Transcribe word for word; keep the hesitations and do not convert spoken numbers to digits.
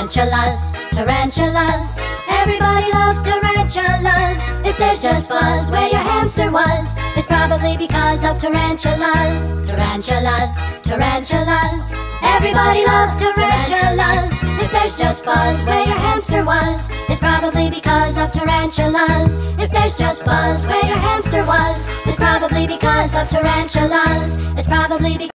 Tarantulas, tarantulas, everybody loves tarantulas. If there's just fuzz where your hamster was, it's probably because of tarantulas. Tarantulas, tarantulas, everybody loves tarantulas. If there's just fuzz where your hamster was, it's probably because of tarantulas. If there's just fuzz where your hamster was, it's probably because of tarantulas. It's probably because